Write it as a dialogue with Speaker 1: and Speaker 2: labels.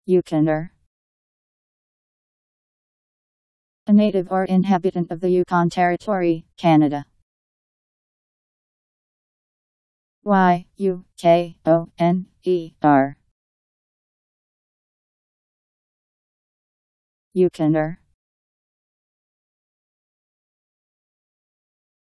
Speaker 1: Yukoner. A native or inhabitant of the Yukon Territory, Canada. Yukoner. Yukoner.